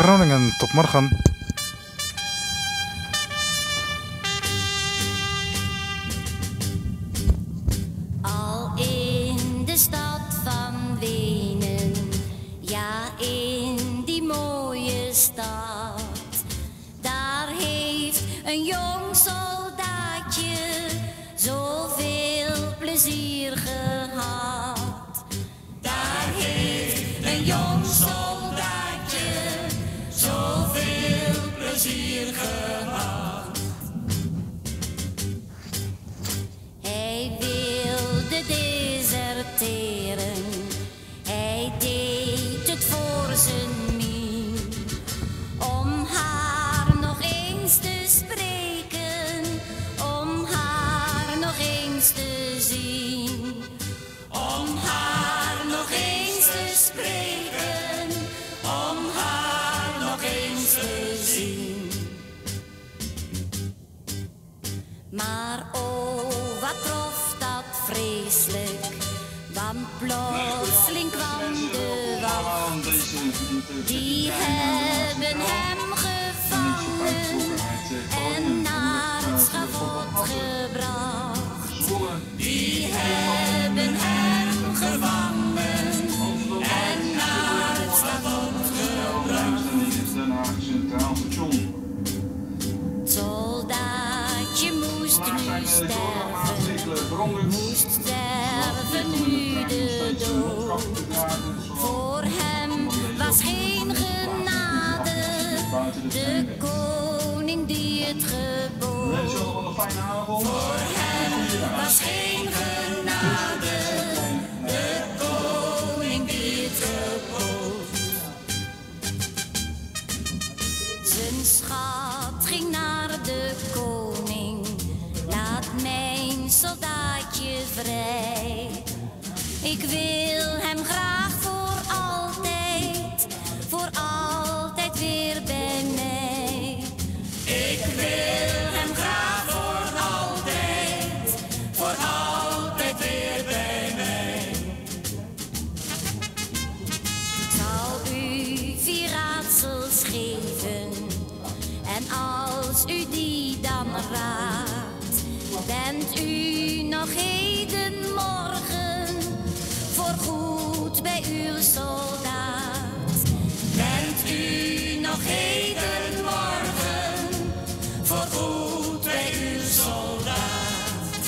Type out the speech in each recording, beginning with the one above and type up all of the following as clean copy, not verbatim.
Groningen. Tot morgen. Al in de stad van Wenen, ja in die mooie stad, daar heeft een jong soldaatje zoveel plezier gehad. Daar heeft een jong soldaatje zoveel plezier gehad. Hij wilde deserteren, hij deed het voor zijn mien, om haar nog eens te spreken, om haar nog eens te zien, om haar nog eens te spreken, om haar nog eens te zien. Maar oh, wat trof dat vreselijk, want plotseling kwam de wacht. Die hebben hem gevangen en naar het schavot gebracht. Die hebben hem gevangen en naar het schavot gebracht. Het soldaatje moest nu sterven, moest sterven nu de dood. Voor hem was geen genade, de koning die het gebood. Voor hem was geen genade, de koning die het gebood. Zijn schat ging naar de koning, laat mijn soldaatje vrij. Ik wil hem graag voor altijd weer bij mij. Ik wil hem graag voor altijd weer bij mij. Ik zal u 4 raadsels geven, en als u die dan raadt, bent u nog hedenmorgen voorgoed bij uw soldaat. Bent u nog hedenmorgen voorgoed bij uw soldaat.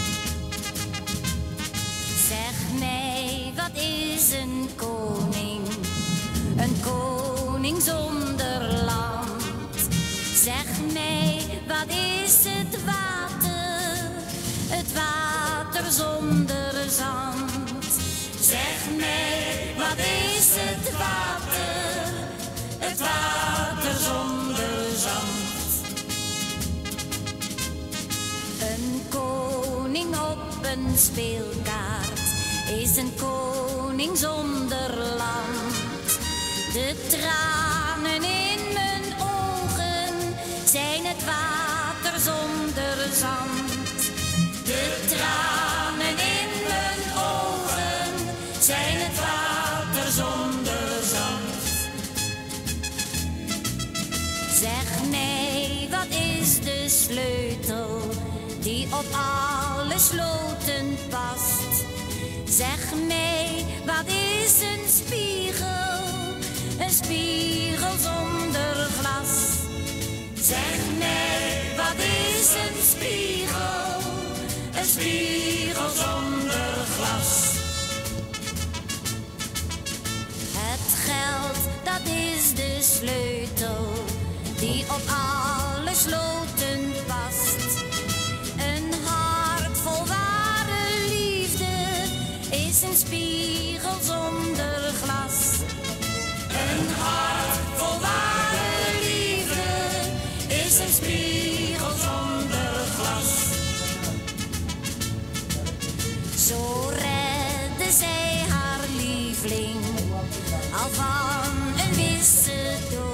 Zeg mij, wat is een koning? Een koning zonder land. Zeg mij, wat is het water? Het water zonder zand. Zeg mij, wat is het water? Het water zonder zand. Een koning op een speelkaart is een koning zonder land. De tranen in mijn ogen zijn het water zonder zand. De tranen in mijn ogen zijn het water zonder zand. Zeg mij, wat is de sleutel die op alle sloten past? Zeg mij, wat is een spiegel zonder glas? Zeg mij, wat is een spiegel zonder glas? Het geld, dat is de sleutel die op alle sloten past. Een hart vol ware liefde is een spiegel zonder glas. Een hart vol ware liefde is een spiegel zonder glas. Zo redde zij haar lieveling al van een wisse dood.